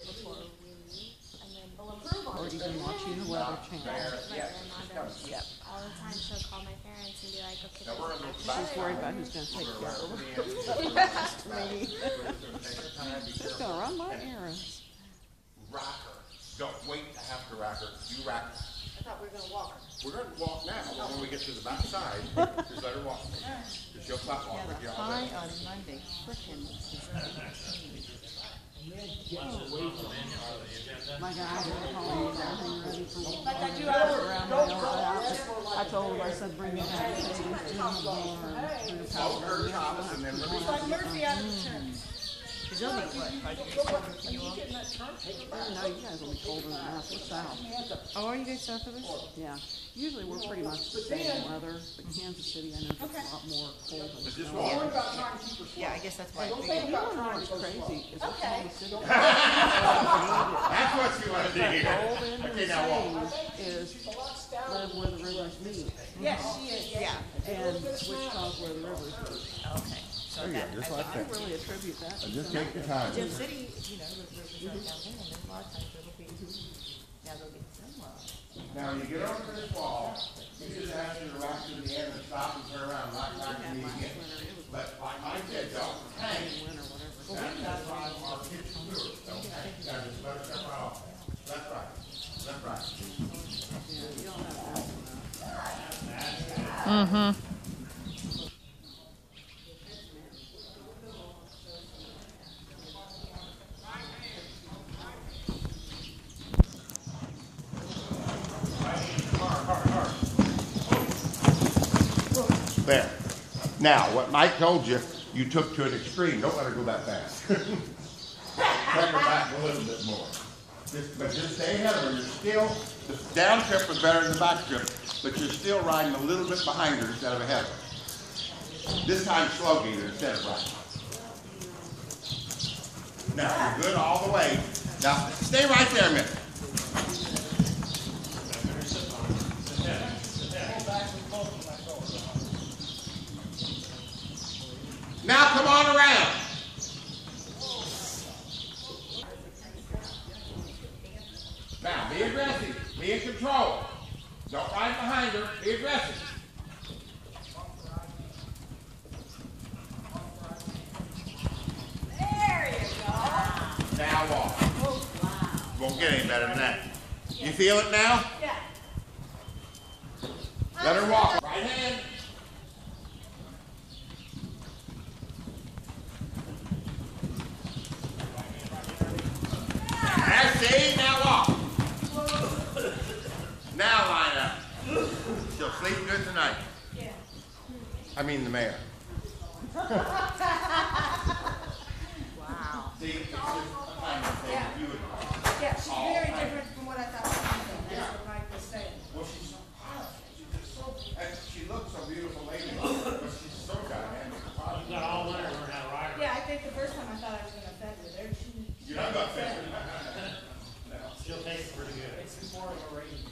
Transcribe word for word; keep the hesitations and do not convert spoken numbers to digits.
before we leave, and then Or even watching the Weather Channel. my grandma does. Yep. All the time she'll call my parents and be like, okay, Now we're in the She's worried about who's going to take care of her. Me. She's going to run my errands. Rock her. Don't wait to have to rock her. You rock her. I thought we were gonna walk her. We're going to walk now, but when we get to the back side, just let her walk. Because she'll clap walk with you The all high day. on Monday, frickin' is eighteen. My guys are home, everything ready for me. Like I do Around my own house. I told her, I said, bring it back. Follow her to Thomas and then let me. Like Murphy out of the church. She's only what, five degrees? No, you guys will be colder than us. We're south. Oh, are you guys south of us? Yeah. Usually we're pretty much the same weather, but Kansas City, I know it's a lot more cold and But just snowy. walk. Yeah, I guess that's why. I You figured. know what's crazy is Oklahoma City. That's what you want to do here. Cold in Okay, now walk. the is live where the rivers meet. Yes, she is, yeah. And Wichita's where the rivers meet. Okay. So There you that, go, just I like I that. really attribute that to Just some- take your time. Gem City, you know, the rivers right down there, and there's a lot of times it'll be, now they'll get some love. Now, when you get over to this wall, you just ask you to rock to the end and stop and turn around, rock back to me again. But like I said, don't hang. That's, that's why our kids do it. Don't hang. You gotta just let it come right off. That's right. That's right. Mm-hmm. There. Now, what Mike told you, you took to an extreme. Don't let her go that fast. Take her back a little bit more. Just, but just stay ahead of her. You're still, the down trip was better than the back trip, but you're still riding a little bit behind her instead of ahead of her. This time slow gator instead of riding. Now, you're good all the way. Now, stay right there a minute. Now come on around. Now be aggressive. Be in control. Don't ride behind her. Be aggressive. There you go. Now walk. Oh, wow. Won't get any better than that. You feel it now? Yeah. Let her walk. Right hand. That's it. Now walk. Now line up. She'll sleep good tonight. Yeah. I mean the mayor. Wow. See, it's just a kind of thing. You would, Yeah, she's very different from what I thought she was doing. That's what Mike was saying. well, she's so powerful. She's just so, and she looks so beautiful lady, but she's so dynamic. You got all winter to learn how to ride her. Yeah, I think the first time I thought I was gonna offend her. There she. You're not gonna fit her. She'll taste pretty good. It's more of a rating.